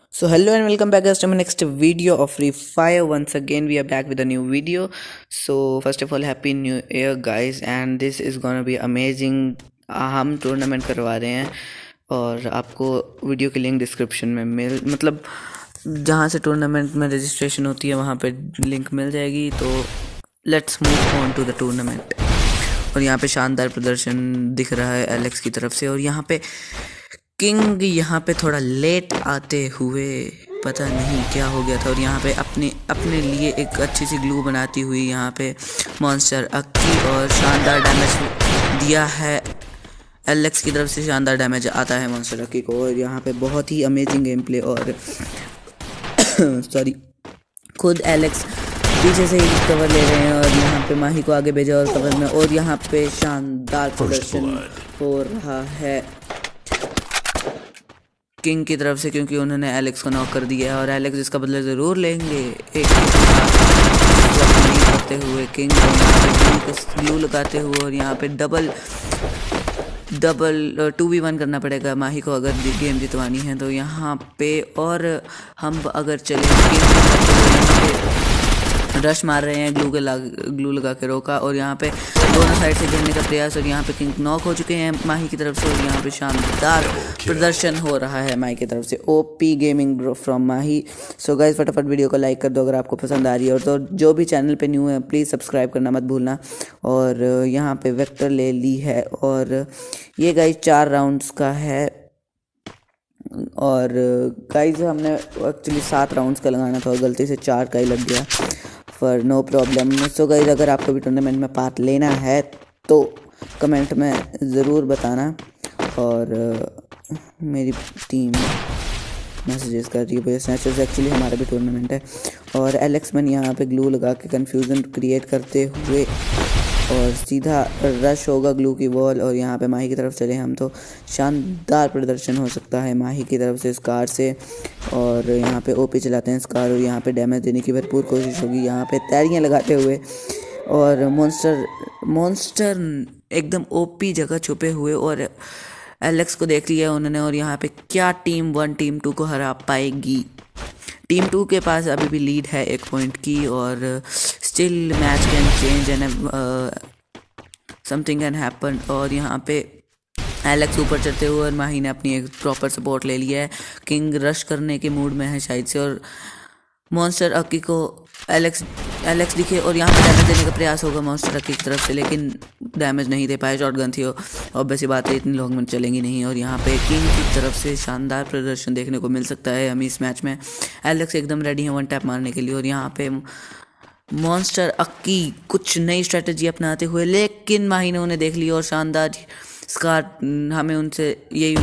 So hello and welcome back guys to my next video of Free Fire. Once again we are back with a new video. So first of all happy new year guys, and this is gonna be amazing. हम tournament करवा रहे हैं और आपको video की link description में मतलब जहाँ से टूर्नामेंट में रजिस्ट्रेशन होती है वहाँ पे लिंक मिल जाएगी। तो let's move on to the tournament. और यहाँ पे शानदार प्रदर्शन दिख रहा है एलेक्स की तरफ से। और यहाँ पे किंग यहाँ पे थोड़ा लेट आते हुए पता नहीं क्या हो गया था। और यहाँ पे अपने लिए एक अच्छी सी ग्लू बनाती हुई यहाँ पे मॉन्स्टर अक्की और शानदार डैमेज दिया है एलेक्स की तरफ से। शानदार डैमेज आता है मॉन्स्टर अक्की को। और यहाँ पे बहुत ही अमेजिंग गेम प्ले और सॉरी खुद एलेक्स पीछे से ही कवर ले रहे हैं और यहाँ पे माही को आगे भेजा और कवर में। और यहाँ पे शानदार प्रदर्शन हो रहा है किंग की तरफ से, क्योंकि उन्होंने एलेक्स को नॉक कर दिया है और एलेक्स इसका बदला ज़रूर लेंगे। एक करते हुए किंग को यहाँ पे ग्लू लगाते हुए और यहाँ पे डबल 2v1 करना पड़ेगा माही को अगर गेम जितवानी है तो यहाँ पे। और हम अगर चले किंग रश मार रहे हैं, ग्लू लगा के रोका और यहाँ पे दोनों साइड से गिरने का प्रयास। और यहाँ पे किंग नॉक हो चुके हैं माही की तरफ से। और यहाँ पे शानदार प्रदर्शन हो रहा है माही की तरफ से। OP gaming from Mahi. So guys फटाफट वीडियो को लाइक कर दो अगर आपको पसंद आ रही है। और तो जो भी चैनल पे न्यू है प्लीज़ सब्सक्राइब करना मत भूलना। और यहाँ पे वेक्टर ले ली है और ये गाइस 4 राउंड्स का है। और गाइस हमने एक्चुअली 7 राउंड्स का लगाना था और गलती से 4 का ही लग गया, पर नो प्रॉब्लम। सो गाइस अगर आपको भी टूर्नामेंट में पार्ट लेना है तो कमेंट में ज़रूर बताना। और मेरी टीम मैसेजेस कर रही है स्नैचर्स, एक्चुअली हमारा भी टूर्नामेंट है। और एलेक्स मैन यहाँ पे ग्लू लगा के कन्फ्यूज़न क्रिएट करते हुए और सीधा रश होगा ग्लू की वॉल। और यहाँ पे माही की तरफ चले हम तो शानदार प्रदर्शन हो सकता है माही की तरफ से स्कार से। और यहाँ पे ओपी चलाते हैं स्कार और यहाँ पे डैमेज देने की भरपूर कोशिश होगी यहाँ पे तैरियाँ लगाते हुए। और मॉन्स्टर एकदम ओपी जगह छुपे हुए और एलेक्स को देख लिया उन्होंने। और यहाँ पे क्या टीम 1 टीम 2 को हरा पाएगी? टीम 2 के पास अभी भी लीड है 1 पॉइंट की। और still match can change and something can happen. और यहाँ पे एलेक्स ऊपर चढ़ते हुए और माही ने अपनी एक प्रॉपर सपोर्ट ले लिया है। किंग रश करने के मूड में है शायद से। और मॉन्स्टर अक्की को एलेक्स दिखे और यहाँ पे डैमेज देने का प्रयास होगा मॉन्स्टर अक्की की तरफ से, लेकिन डैमेज नहीं दे पाए। शॉटगन थी ऑब्वियस सी बात है, इतनी लॉन्ग में चलेंगी नहीं। और यहाँ पे किंग की तरफ से शानदार प्रदर्शन देखने को मिल सकता है हमें इस मैच में। एलेक्स एकदम रेडी है 1 टैप मारने के लिए। और यहाँ पे मॉन्स्टर अक्की कुछ नई स्ट्रेटजी अपनाते हुए, लेकिन माही ने उन्हें देख लिया और शानदार स्कार हमें उनसे यही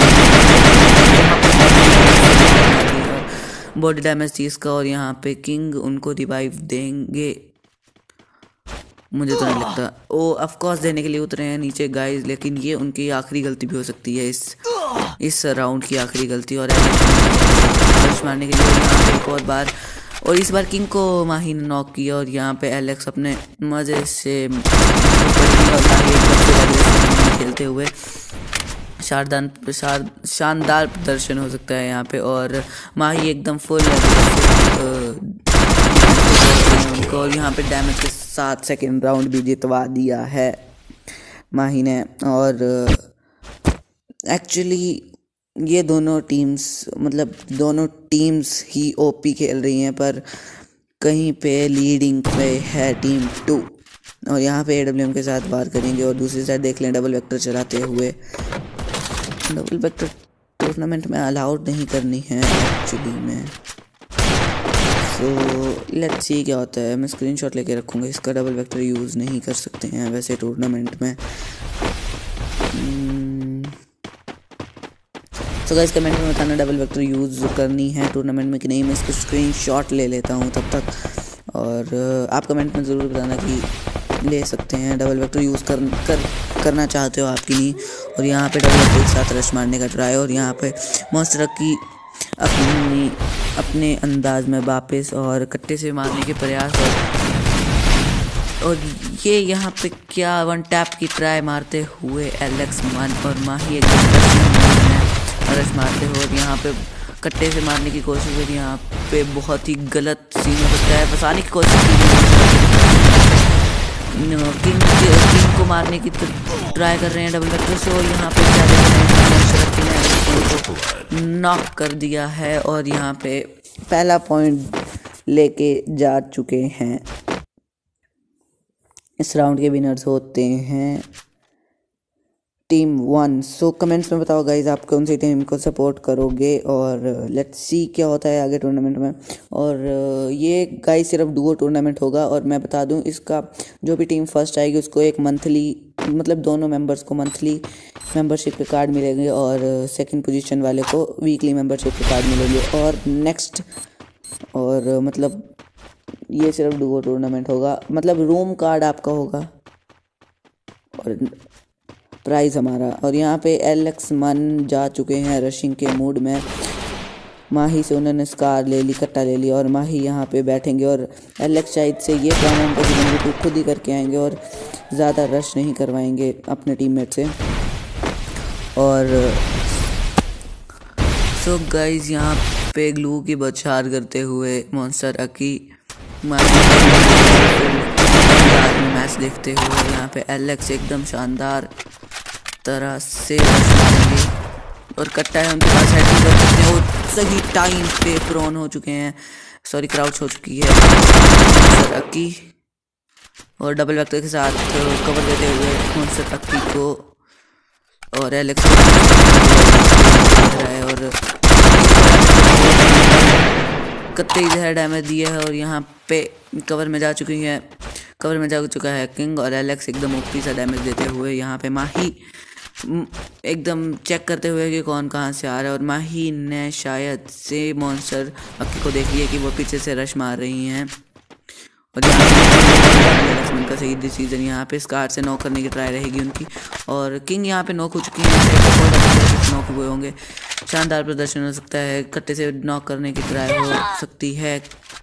बॉडी डैमेज थी इसका। और यहाँ पे किंग उनको रिवाइव देंगे मुझे तो नहीं लगता। ओ ऑफ कोर्स देने के लिए उतरे हैं नीचे गाइस, लेकिन ये उनकी आखिरी गलती भी हो सकती है, इस राउंड की आखिरी गलती। और मारने के लिए यहाँ पे एक और बार और इस बार किंग को माही ने नॉक किया। और यहाँ पे एलेक्स अपने मज़े से खेलते हुए शानदार प्रदर्शन हो सकता है यहाँ पे। और माही एकदम फुल उनको। और यहाँ पे डैमेज के साथ 2nd राउंड भी जितवा दिया है माही ने। और एक्चुअली ये दोनों टीम्स ही ओपी खेल रही हैं, पर कहीं पे लीडिंग पे है टीम 2। और यहाँ पे AWM के साथ वार करेंगे। और दूसरी साइड देख लें डबल वेक्टर चलाते हुए। डबल वेक्टर टूर्नामेंट में अलाउड नहीं करनी है एक्चुअली में। सो लेट्स सी क्या होता है। मैं स्क्रीनशॉट लेके रखूँगा इसका। डबल वेक्टर यूज़ नहीं कर सकते हैं वैसे टूर्नामेंट में। तो गाइस कमेंट में बताना डबल वेक्टर यूज़ करनी है टूर्नामेंट में कि नहीं। मैं इसको स्क्रीनशॉट ले लेता हूँ तब तक। और आप कमेंट में ज़रूर बताना कि ले सकते हैं डबल वेक्टर यूज़ करना चाहते हो आपकी नहीं। और यहाँ पे डबल वेक्टर के साथ रश मारने का ट्राई। और यहाँ पे मॉन्स्टर की अपने अंदाज में वापस और कट्टे से मारने के प्रयास। और ये यहाँ पे क्या 1 टैप की ट्राई मारते हुए एलेक्स मन और माही रश मारते हो। और यहाँ पे कट्टे से मारने की कोशिश करी, यहाँ पे बहुत ही गलत सीन हो सकता है, फंसाने की कोशिश की किंग को मारने की ट्राई कर रहे हैं डबल वेक्टर से, और यहाँ पे क्या देख रहे हैं, नॉक कर दिया है और यहाँ पे पहला पॉइंट लेके जा चुके हैं। इस राउंड के विनर्स होते हैं टीम 1। सो कमेंट्स में बताओ गाइज आप कौन सी टीम को सपोर्ट करोगे, और लेट्स सी क्या होता है आगे टूर्नामेंट में। और ये गाइज सिर्फ डुओ टूर्नामेंट होगा, और मैं बता दूं इसका जो भी टीम फर्स्ट आएगी उसको एक मंथली, मतलब दोनों मेंबर्स को मंथली मेंबरशिप के कार्ड मिलेंगे, और सेकंड पोजीशन वाले को वीकली मेंबरशिप के कार्ड मिलेंगे। और नेक्स्ट, और मतलब ये सिर्फ डुओ टूर्नामेंट होगा, मतलब रूम कार्ड आपका होगा और प्राइस हमारा। और यहाँ पे एलेक्स मन जा चुके हैं रशिंग के मूड में, माही से उन्होंने स्कार ले ली, कट्टा ले लिया, और माही यहाँ पे बैठेंगे, और एलेक्स शायद से ये काम उनको खुद ही करके आएंगे और ज़्यादा रश नहीं करवाएंगे अपने टीममेट से। और सो गाइज यहाँ पे ग्लू की बौछार करते हुए मॉन्स्टर अकी मैच देखते हुए यहाँ पे एलेक्स एकदम शानदार तरह से और कट्टा है उनके पास हेड कर सकते हैं, और सही टाइम पे प्रोन हो चुके हैं, सॉरी क्राउच हो चुकी है अक्की, और डबल वेक्टर के साथ कवर देते हुए मॉन्स्टर अक्की को, और एलेक्स है और कत्ते इधर डैमेज दिया है, और यहाँ पे कवर में जा चुकी है, कवर में जा चुका है किंग, और एलेक्स एकदम ओपी सा डैमेज देते हुए यहाँ पे माही एकदम चेक करते हुए कि कौन कहाँ से आ रहा है, और माही ने शायद से मॉन्स्टर अक्की को देख लिया कि वो पीछे से रश मार रही हैं, और यहाँ का सही डिसीजन, यहाँ पे स्कार से नॉक करने की ट्राई रहेगी उनकी, और किंग यहाँ पे नॉक हो चुकी है, नॉक हुए होंगे, शानदार प्रदर्शन हो सकता है, कट्टे से नॉक करने की ट्राई हो सकती है,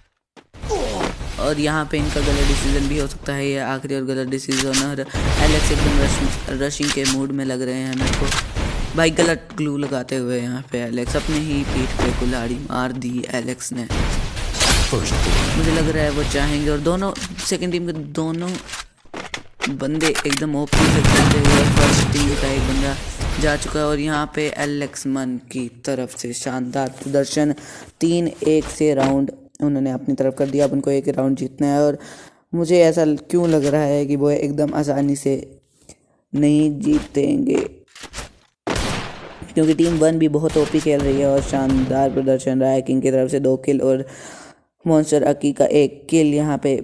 और यहाँ पे इनका गलत डिसीजन भी हो सकता है, ये आखिरी और गलत डिसीजन। और एलेक्स एकदम रशिंग के मूड में लग रहे हैं मेरे को भाई, गलत ग्लू लगाते हुए यहाँ पे एलेक्स अपने ही पीठ पे कुल्हाड़ी मार दी एलेक्स ने, मुझे लग रहा है वो चाहेंगे, और दोनों सेकंड टीम के दोनों बंदे एकदम ओपी से खेलते हुए, फर्स्ट टीम का एक बंदा जा चुका है, और यहाँ पे एलेक्स मन की तरफ से शानदार प्रदर्शन, 3-1 से राउंड उन्होंने अपनी तरफ कर दिया। अब उनको एक राउंड जीतना है, और मुझे ऐसा क्यों लग रहा है कि वो एकदम आसानी से नहीं जीतेंगे, क्योंकि टीम 1 भी बहुत ओपी खेल रही है, और शानदार प्रदर्शन रहा है किंग की तरफ से 2 किल, और मॉन्स्टर अकी का 1 किल, यहाँ पे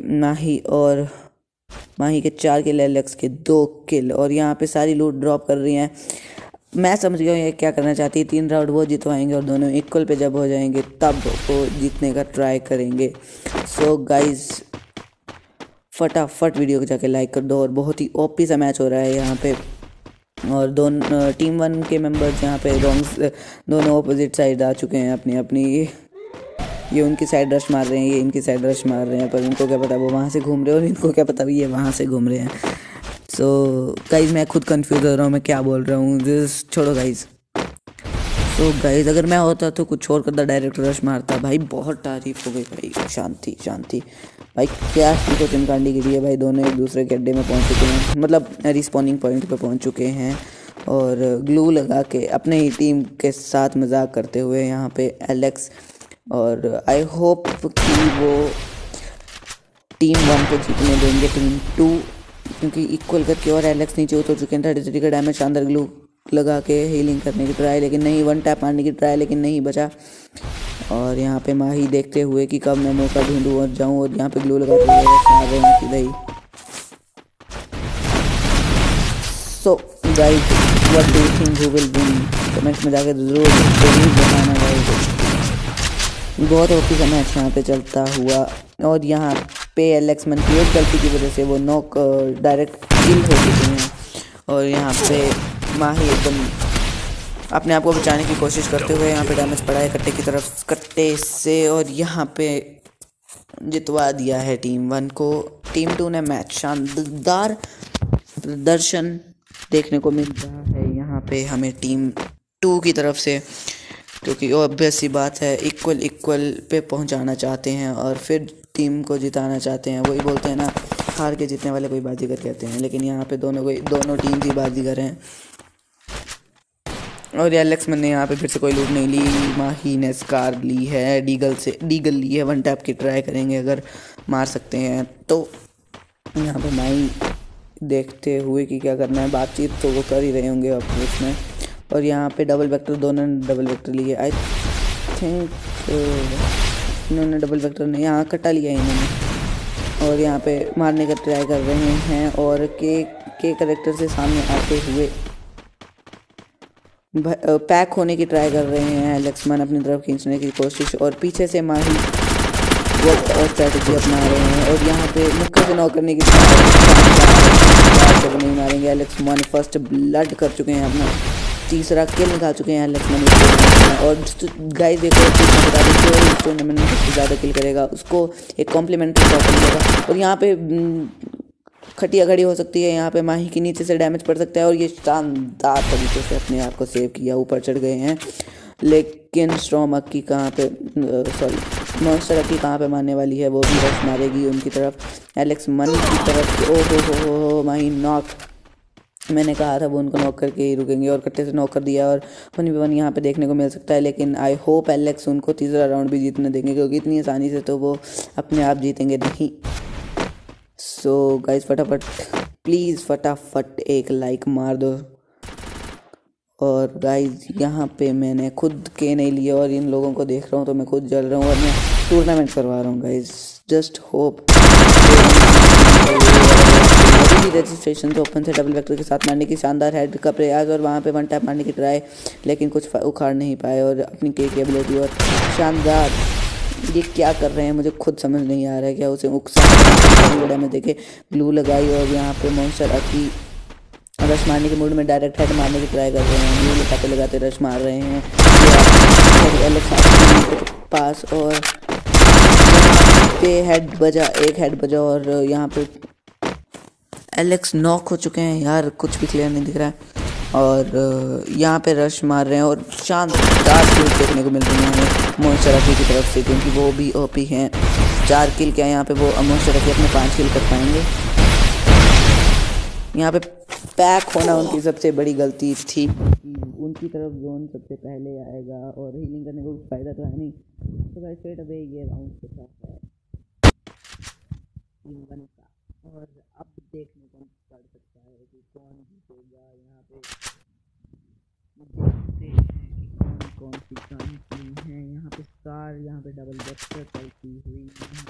माही के 4 किल, एलेक्स के 2 किल, और यहाँ पे सारी लूट ड्रॉप कर रही हैं। मैं समझ गया ये क्या करना चाहती है, 3 राउंड वो जितवाएंगे, और दोनों इक्वल पे जब हो जाएंगे तब वो जीतने का ट्राई करेंगे। सो गाइज फटाफट वीडियो को जाके लाइक कर दो, और बहुत ही ओपी सा मैच हो रहा है यहाँ पे, और दोनों टीम 1 के मेंबर्स यहाँ पे दोनों ऑपोजिट साइड आ चुके हैं अपनी अपनी, ये उनकी साइड रश मार रहे हैं, ये इनकी साइड रश मार रहे हैं, पर उनको क्या पता वो वहाँ से घूम रहे हैं, और इनको क्या पता ये वहाँ से घूम रहे हैं। सो गाइज मैं खुद कंफ्यूज हो रहा हूँ मैं क्या बोल रहा हूँ, छोड़ो गाइज। सो गाइज अगर मैं होता तो कुछ छोड़ कर डायरेक्ट रश मारता भाई, बहुत तारीफ हो गई भाई, शांति शांति भाई, क्या को चिमकांडी गिरी है भाई, दोनों एक दूसरे के अड्डे में पहुँच चुके हैं, मतलब रिस्पॉनिंग पॉइंट पे पहुँच चुके हैं, और ग्लू लगा के अपने ही टीम के साथ मजाक करते हुए यहाँ पे एलेक्स, और आई होप कि वो टीम 1 को जीतने देंगे टीम 2, क्योंकि इक्वल करके, और एलेक्स नीचे उतर चुके हैं, 33 का डैमेज, शानदार ग्लू लगा के हीलिंग करने की ट्राई, लेकिन नहीं, 1 टैप मारने की ट्राई, लेकिन नहीं बचा, और यहाँ पे माही देखते हुए कि कब मैं मौका ढूंढूं और जाऊं, और यहाँ पे ग्लू लगाते हुए कि भाई। So guys what do you think who will win, comments में जाकर जरूर बताना गाइस। बहुत ओपी का मैच यहाँ पे चलता हुआ, और यहाँ पे एलेक्स मन की एक गलती की वजह से वो नॉक डायरेक्ट किल हो चुके हैं, और यहाँ पे माही एकदम अपने आप को बचाने की कोशिश करते हुए यहाँ पे डैमेज पड़ा है कट्टे की तरफ, कट्टे से, और यहाँ पे जितवा दिया है टीम 1 को। टीम 2 ने मैच शानदार प्रदर्शन देखने को मिल रहा है यहाँ पे हमें टीम 2 की तरफ से। क्योंकि ऑब्वियस सी बात है, इक्वल इक्वल पे पहुंचाना चाहते हैं और फिर टीम को जिताना चाहते हैं। वही बोलते हैं ना, हार के जीतने वाले कोई बाजीगर कहते हैं, लेकिन यहाँ पे दोनों टीम ही बाजीगर हैं। और एलेक्समैन ने यहाँ पे फिर से कोई लूट नहीं ली। माही ने स्कार ली है, डीगल ली है। वन टैप की ट्राई करेंगे, अगर मार सकते हैं तो। यहाँ पे माही देखते हुए कि क्या करना है, बातचीत तो वो कर ही रहे होंगे अब उसमें। और यहाँ पे डबल वेक्टर, दोनों ने डबल वेक्टर लिए। आई थिंक इन्होंने डबल वेक्टर नहीं, यहाँ कटा लिया इन्होंने। और यहाँ पे मारने का ट्राई कर रहे हैं और के करेक्टर से सामने आते हुए पैक होने की ट्राई कर रहे हैं। एलेक्समैन अपनी तरफ खींचने की कोशिश, और पीछे से माही वो स्ट्रैटेजी अपना रहे हैं। और यहाँ पे मुक्के से नॉक करने की नहीं मारेंगे। एलेक्समैन फर्स्ट ब्लड कर चुके हैं, अपना तीसरा किल निकाल चुके हैं एलेक्समैन। और गाइस देखो, टूर्नामेंट में सबसे ज़्यादा किल करेगा उसको एक कॉम्प्लीमेंट्री टॉकन मिलेगा। और यहाँ पे खटिया खड़ी हो सकती है, यहाँ पे माही के नीचे से डैमेज पड़ सकता है। और ये शानदार तरीके से अपने आप को सेव किया, ऊपर चढ़ गए हैं। लेकिन स्ट्रॉम अक्की कहाँ पे, सॉरी मॉन्स्टर अक्की कहाँ पे मारने वाली है, वो भी रश मारेगी उनकी तरफ, एलेक्समैन की तरफ। ओ हो माही नॉक। मैंने कहा था वो उनको नॉक करके ही रुकेंगे, और कट्टे से नॉक कर दिया। और 1v1 यहाँ पे देखने को मिल सकता है, लेकिन आई होप एलेक्स उनको तीसरा राउंड भी जीतने देंगे, क्योंकि इतनी आसानी से तो वो अपने आप जीतेंगे नहीं। सो गाइस फटाफट प्लीज़ फटाफट एक लाइक मार दो। और गाइस यहाँ पे मैंने खुद के नहीं लिए, और इन लोगों को देख रहा हूँ तो मैं खुद जल रहा हूँ, और मैं टूर्नामेंट करवा रहा हूँ गाइस। जस्ट होप रजिस्ट्रेशन तो ओपन से डबल वेक्टर के साथ मारने की शानदार हेड का प्रयास, और वहाँ पे वन टैप मारने की ट्राई, लेकिन कुछ उखाड़ नहीं पाए। और अपनी के एबिलिटी और शानदार, ये क्या कर रहे हैं मुझे खुद समझ नहीं आ रहा है। क्या उसे उकसा में देखे ग्लू लगाई, और यहाँ पे मॉन्स्टर अकी रश मारने के मूड में डायरेक्ट हेड मारने की ट्राई कर रहे हैं। ग्लू लगाते लगाते रश मार रहे हैं पास, और पे हेड बजा, एक हेड बजा, और यहाँ पे एलेक्स नॉक हो चुके हैं। यार कुछ भी क्लियर नहीं दिख रहा है। और यहाँ पे रश मार रहे हैं, और शानदार किल देखने को मिल रही है हमें मॉन्स्टर अकी की तरफ से, क्योंकि वो भी ओपी हैं। 4 किल क्या, यहाँ पे वो मॉन्स्टर अकी अपने 5 किल कर पाएंगे। यहाँ पे पैक होना उनकी सबसे बड़ी गलती थी, उनकी तरफ जोन सबसे पहले आएगा, और हीलिंग करने को कुछ फ़ायदा तो है नहीं। तो गाइस स्ट्रेट अवे ये राउंड के साथ है टीम 1 का, और अब देखने को पड़ सकता है कि कौन जीतेगा। यहाँ पे देखते हैं कौन सी टीम है। यहाँ पे स्कार, यहाँ पे डबल वेक्टर चलती हुई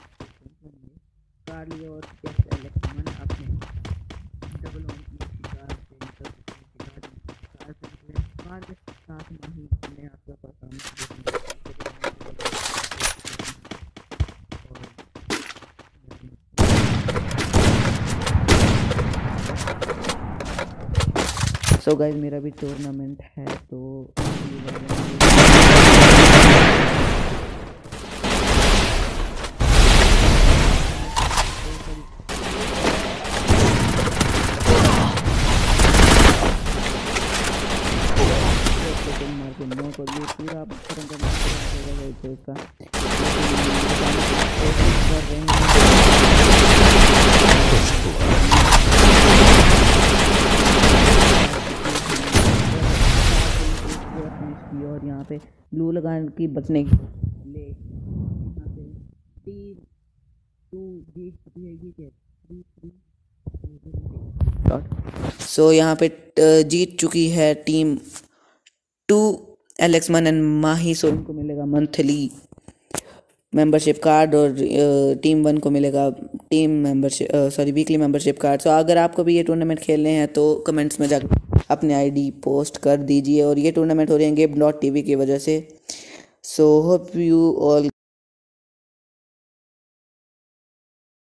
स्कार लिए, और जैसे एलेक्समैन अपने डबल वन की शिकार से निकल स्कार के साथ नहीं अपने आप का परफॉर्मेंस। सो गाइस मेरा भी टूर्नामेंट है, तो पूरा और यहाँ पे ग्लू लगाने की बचने की ले, यहाँ पे टीम 2 जीत चुकी है। सो यहाँ पे जीत चुकी है टीम 2 एलेक्समैन एंड माही। सो उनको मिलेगा मंथली मेंबरशिप कार्ड, और टीम 1 को मिलेगा team membership, sorry weekly membership card. So अगर आपको भी ये टूर्नामेंट खेलने हैं तो कमेंट्स में जाकर अपने आईडी पोस्ट कर दीजिए। और ये टूर्नामेंट हो रही है Game.tv की वजह से। So hope you all